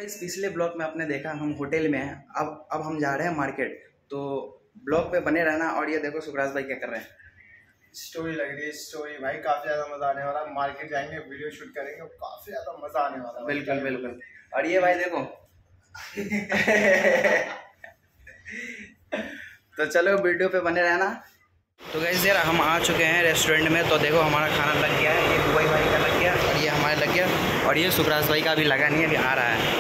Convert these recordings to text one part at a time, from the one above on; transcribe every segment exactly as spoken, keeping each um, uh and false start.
इस पिछले ब्लॉग में आपने देखा हम होटल में हैं, अब अब हम जा रहे हैं मार्केट। तो ब्लॉग पे बने रहना। और ये देखो सुखराज भाई क्या कर रहे हैं, स्टोरी लग रही है। स्टोरी भाई काफी ज्यादा मजा आने वाला है। मार्केट जाएंगे, वीडियो शूट करेंगे, काफी ज्यादा मजा आने वाला है। बिल्कुल बिल्कुल। और ये भाई देखो तो चलो वीडियो पे बने रहना। तो गाइस यार हम आ चुके हैं रेस्टोरेंट में। तो देखो हमारा खाना लग गया है, ये दुबई भाई का लग गया और ये हमारे लग गया और ये सुखराज भाई का अभी लगा नहीं है, अभी आ रहा है।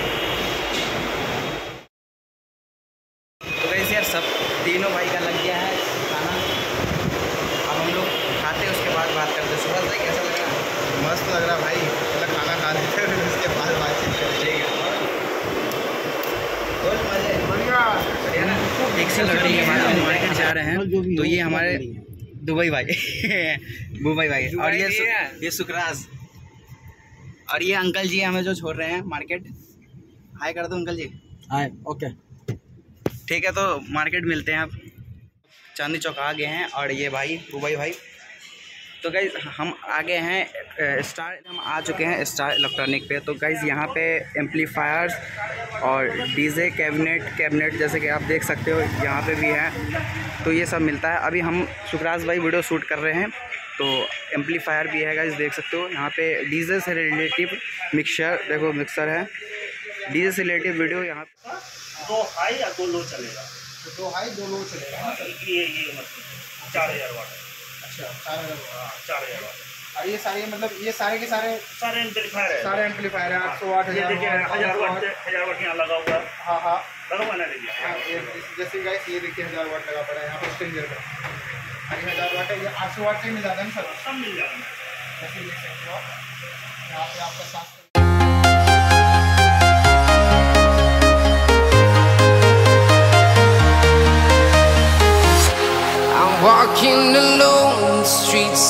तो गाइस यार सब तीनों भाई का लग गया है खाना। अब हम लोग खाते उसके बाद बात करते। सुखराज भाई कैसा लग रहा है? मस्त लग रहा है भाई। मतलब खाना खा लेते हैं उसके बाद बातचीत करेंगे। एक से लग रही है हमारे मार्केट जा रहे हैं। तो ये हमारे दुबई भाई दुबई भाई और ये सु, ये सुखराज और ये अंकल जी हमें जो छोड़ रहे हैं मार्केट। हाय कर दो अंकल जी। हाय। ओके ठीक है, तो मार्केट मिलते हैं। आप चांदनी चौक आ गए हैं और ये भाई दुबई भाई। तो गाइज हम आ गए हैं स्टार, हम आ चुके हैं स्टार इलेक्ट्रॉनिक पे। तो गाइज यहाँ पे एम्पलीफायर्स और डीजे कैबिनेट कैबिनेट जैसे कि आप देख सकते हो यहाँ पे भी है। तो ये सब मिलता है। अभी हम सुखराज भाई वीडियो शूट कर रहे हैं तो एम्पलीफायर भी है गाइज, देख सकते हो यहाँ पे। डीजे से रिलेटिव मिक्सर, देखो मिक्सर है। डीजे से रिलेटिव वीडियो यहाँ दो हाई या दो लो चलेगा। तो दो हाई दो लो चलेगा। ये ये मतलब चार हजार वाट। अच्छा चार हजार चार हजार वाट। और ये सारे मतलब ये सारे के सारे सारे एम्पलीफायर है। सारे एम्पलीफायर है। आठ सौ वाट ये देखिए हजार वाट हजार वाट यहाँ लगा हुआ है। हाँ हाँ लगा हुआ ना देखिए। जैसे गाइस ये देखिए हजार वाट लगा पड़ा है यहाँ पे स्ट्रिंगर का। अरे हजार वाट है, ये आठ सौ वाट से मिल जाता है सर। सब मिल जाएगा। जैसे देख सकते हो यहाँ पे आपका साथ walking alone the streets.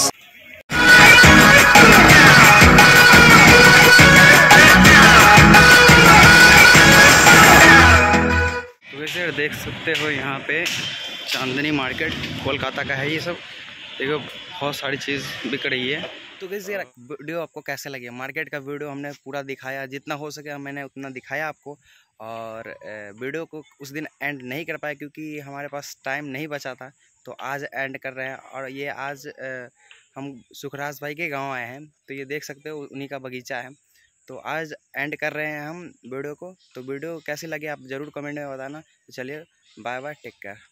तो वैसे देख सकते हो यहाँ पे चांदनी मार्केट कोलकाता का है ये सब। देखो बहुत सारी चीज़ बिक रही है। तो वैसे यार वीडियो आपको कैसे लगे? मार्केट का वीडियो हमने पूरा दिखाया, जितना हो सके मैंने उतना दिखाया आपको। और वीडियो को उस दिन एंड नहीं कर पाया क्योंकि हमारे पास टाइम नहीं बचा था। तो आज एंड कर रहे हैं। और ये आज हम सुखराज भाई के गांव आए हैं। तो ये देख सकते हो उन्हीं का बगीचा है। तो आज एंड कर रहे हैं हम वीडियो को। तो वीडियो कैसी लगी आप ज़रूर कमेंट में बताना। तो चलिए बाय बाय, टेक केयर।